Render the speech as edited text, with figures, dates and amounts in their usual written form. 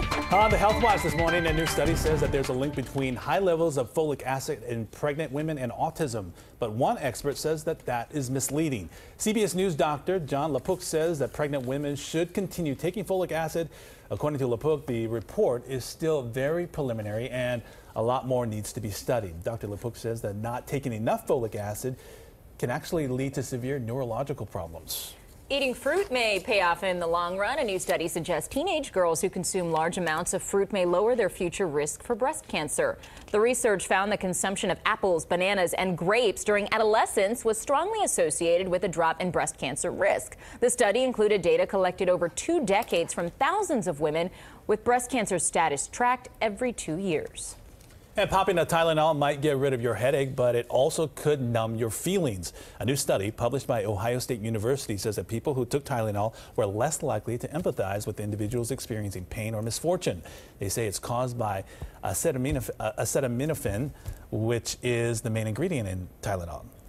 On the Healthwatch this morning, a new study says that there's a link between high levels of folic acid in pregnant women and autism. But one expert says that that is misleading. CBS News doctor John Lapook says that pregnant women should continue taking folic acid. According to Lapook, the report is still very preliminary and a lot more needs to be studied. Dr. Lapook says that not taking enough folic acid can actually lead to severe neurological problems. Eating fruit may pay off in the long run. A new study suggests teenage girls who consume large amounts of fruit may lower their future risk for breast cancer. The research found the consumption of apples, bananas, and grapes during adolescence was strongly associated with a drop in breast cancer risk. The study included data collected over 2 decades from thousands of women with breast cancer status tracked every 2 years. And popping a Tylenol might get rid of your headache, but it also could numb your feelings. A new study published by Ohio State University says that people who took Tylenol were less likely to empathize with individuals experiencing pain or misfortune. They say it's caused by acetaminophen, which is the main ingredient in Tylenol.